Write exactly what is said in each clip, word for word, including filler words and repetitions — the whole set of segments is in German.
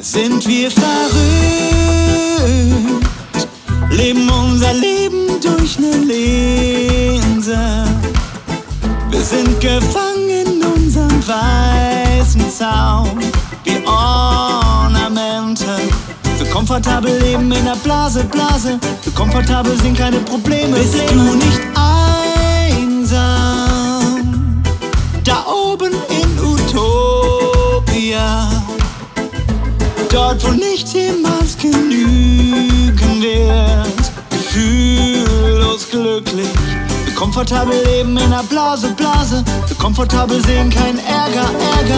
Sind wir verrückt, leben unser Leben durch ne Linse. Wir sind gefangen in unserem weißen Zaun, wie Ornamente. So komfortabel leben in der Blase, Blase. So komfortabel sind keine Probleme. Bist du nicht einsam? Da oben in Utopia, dort wo nichts jemals genügen wird. Gefühllos glücklich. So komfortabel leben in der Blase, Blase. So komfortabel sehen kein Ärger, Ärger.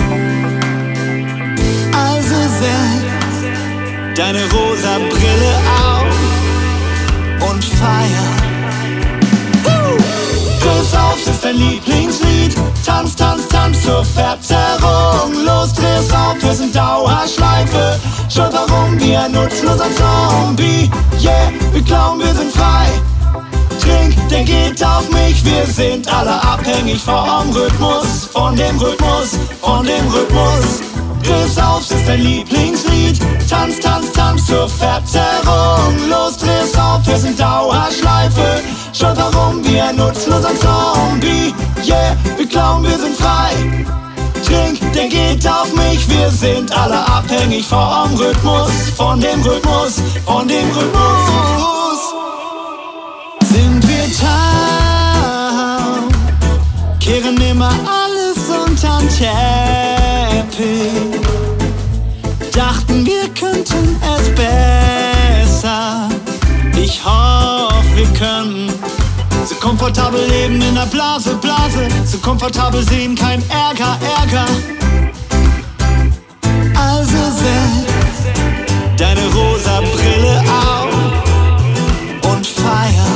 Also setz deine rosa Brille auf und feier. Dreh's auf, ist dein Lieblingslied. Tanz, tanz, tanz zur Verzerrung. Los, dreh's auf, wir sind Dauerschleife. Schaut warum, wir ein nutzloser Zombie. Yeah, wir glauben, wir sind frei. Trink, der geht auf mich. Wir sind alle abhängig vom Rhythmus. Von dem Rhythmus, von dem Rhythmus. Dreh's auf, ist dein Lieblingslied. Tanz, tanz, tanz zur Verzerrung. Los, dreh's auf, wir sind Dauerschleife. Schaut warum, wie ein nutzloser Zombie. Yeah, wir glauben, wir sind frei. Trink, der geht auf mich. Wir sind alle abhängig vom Rhythmus. Von dem Rhythmus, von dem Rhythmus. Sind wir taub, kehren immer alles untern Teppich. Dachten, wir könnten es besser. Ich hoffe, wir können so komfortabel leben in der Blase, Blase. So komfortabel sehen kein Ärger, Ärger. Also setz deine rosa Brille auf und feier.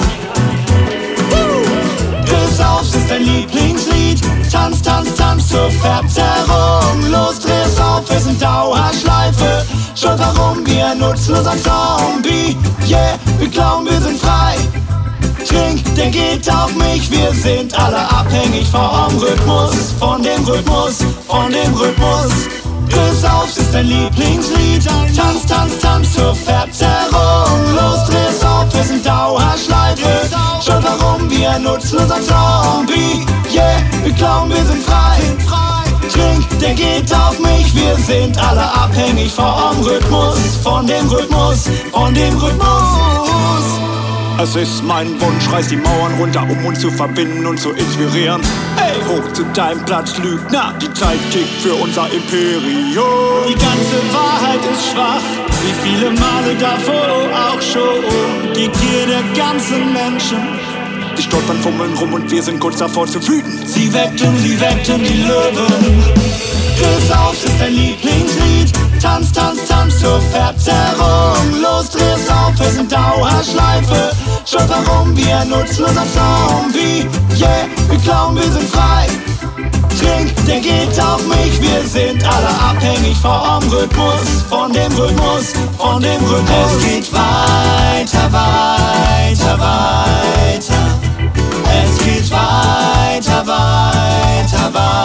Dreh's auf, ist dein Lieblingslied. Tanz, tanz, tanz zur Verzerrung. Los, dreh's auf, wir sind Dauerschleife. Schaut warum, wie ein nutzloser Zombie. Yeah, wir glauben, wir sind frei. Trink, der geht auf mich. Wir sind alle abhängig vom Rhythmus. Von dem Rhythmus, von dem Rhythmus. Dreh's auf, ist dein Lieblingslied. Tanz, tanz, tanz zur Verzerrung. Los, dreh's auf, wir sind Dauerschleife. Schaut warum, wie ein nutzloser Zombie. Yeah, wir glauben, wir sind frei. Trink, der geht auf mich. Wir sind alle abhängig vom Rhythmus. Von dem Rhythmus, von dem Rhythmus. Es ist mein Wunsch, reiß die Mauern runter, um uns zu verbinden und zu inspirieren. Ey, hoch zu deinem Platz, Lügner, die Zeit tickt für unser Imperium. Die ganze Wahrheit ist schwach, wie viele Male davor auch schon. Die Gier der ganzen Menschen. Die stolpern, fummeln rum und wir sind kurz davor zu wüten. Sie weckten, sie weckten die Löwen. Dreh's auf, ist dein Lieblingslied. Tanz, tanz, tanz zur Verzerrung. Los, dreh's auf, wir sind Dauerschleife. Schaut warum, wie ein nutzloser Zombie. Yeah, wir glauben, wir sind frei. Trink, der geht auf mich. Wir sind alle abhängig vom Rhythmus. Von dem Rhythmus, von dem Rhythmus. Es geht weiter, weiter, weiter. Es geht weiter, weiter, weiter.